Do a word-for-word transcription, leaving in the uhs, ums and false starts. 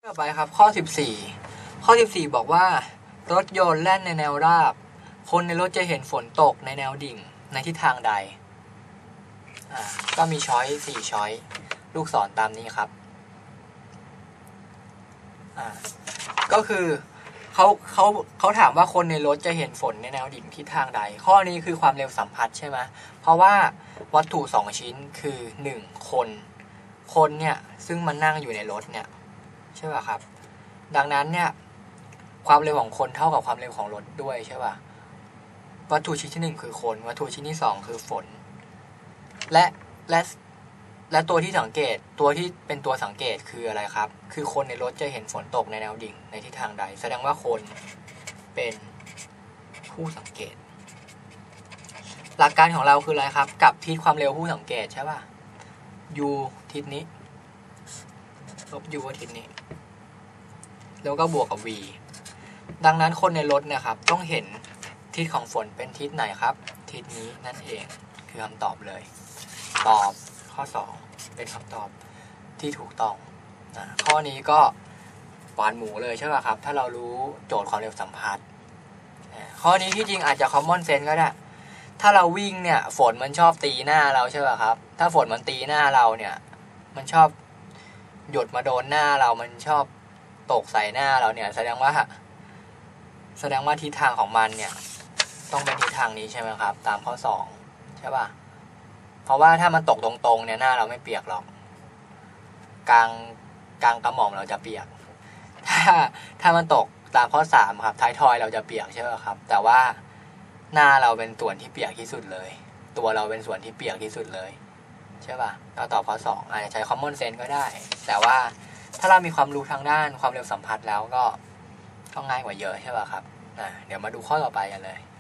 ต่อไปครับข้อสิบสี่ข้อสิบสี่บอกว่ารถยนต์แล่นในแนวราบคนในรถจะเห็นฝนตกในแนวดิ่งในทิศทางใดอ่าก็มีช้อยสี่ช้อยลูกศรตามนี้ครับอ่าก็คือเขาเขาเขาถามว่าคนในรถจะเห็นฝนในแนวดิ่งทิศทางใดข้อนี้คือความเร็วสัมพัทธ์ใช่ไหมเพราะว่าวัตถุสองชิ้นคือหนึ่งคนคนเนี่ยซึ่งมันนั่งอยู่ในรถเนี่ยใช่ป่ะครับดังนั้นเนี่ยความเร็วของคนเท่ากับความเร็วของรถด้วยใช่ป่ะวัตถุชิ้นที่หนึ่งคือคนวัตถุชิ้นที่สองคือฝนและและและตัวที่สังเกตตัวที่เป็นตัวสังเกตคืออะไรครับคือคนในรถจะเห็นฝนตกในแนวดิ่งในทิศทางใดแสดงว่าคนเป็นผู้สังเกตหลักการของเราคืออะไรครับกับทิศความเร็วผู้สังเกตใช่ป่ะ u ทิศนี้ลบ u ทิศนี้แล้วก็บวกกับ v ดังนั้นคนในรถเนี่ยครับต้องเห็นทิศของฝนเป็นทิศไหนครับทิศนี้นั่นเองคือคำตอบเลยตอบข้อสองเป็นคำตอบที่ถูกต้องนะข้อนี้ก็หวานหมูเลยใช่ป่ะครับถ้าเรารู้โจทย์ความเร็วสัมพัทธ์ข้อนี้ที่จริงอาจจะ common sense ก็ได้ถ้าเราวิ่งเนี่ยฝนมันชอบตีหน้าเราใช่ป่ะครับถ้าฝนมันตีหน้าเราเนี่ยมันชอบหยดมาโดนหน้าเรามันชอบตกใส่หน้าเราเนี่ยแสดงว่าแสดงว่าทิศทางของมันเนี่ยต้องเป็นทิศทางนี้ใช่ไหมครับตามข้อสองใช่ป่ะเพราะว่าถ้ามันตกตรงๆเนี่ยหน้าเราไม่เปียกหรอกกลางกลางกระหม่อมเราจะเปียกถ้าถ้ามันตกตามข้อสามครับท้ายทอยเราจะเปียกใช่ป่ะครับแต่ว่าหน้าเราเป็นส่วนที่เปียกที่สุดเลยตัวเราเป็นส่วนที่เปียกที่สุดเลยใช่ป่ะเราตอบข้อสองอาจจะใช้ common sense ก็ได้แต่ว่าถ้าเรามีความรู้ทางด้านความเร็วสัมพัทธ์แล้วก็ก็ง่ายกว่าเยอะใช่ป่ะครับอ่ะเดี๋ยวมาดูข้อต่อไปกันเลย